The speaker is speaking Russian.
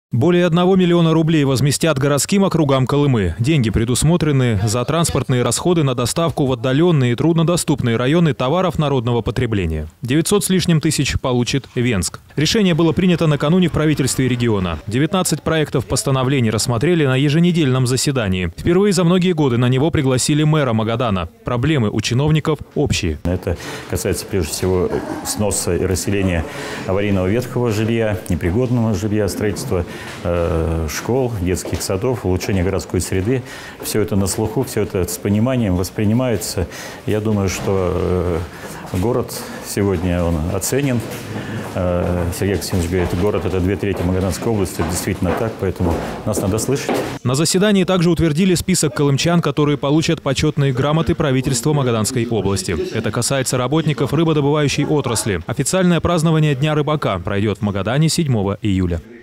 Более 1 миллиона рублей возместят городским округам Колымы. Деньги предусмотрены за транспортные расходы на доставку в отдаленные и труднодоступные районы товаров народного потребления. 900 с лишним тысяч получит Венск. Решение было принято накануне в правительстве региона. 19 проектов постановлений рассмотрели на еженедельном заседании. Впервые за многие годы на него пригласили мэра Магадана. Проблемы у чиновников общие. Это касается прежде всего сноса и расселения аварийного ветхого жилья, непригодного жилья, строительства школ, детских садов, улучшение городской среды. Все это на слуху, все это с пониманием воспринимается. Я думаю, что город сегодня он оценен. Сергей Константинович говорит, город – это 2/3 Магаданской области. Это действительно так, поэтому нас надо слышать. На заседании также утвердили список колымчан, которые получат почетные грамоты правительства Магаданской области. Это касается работников рыбодобывающей отрасли. Официальное празднование Дня рыбака пройдет в Магадане 7 июля.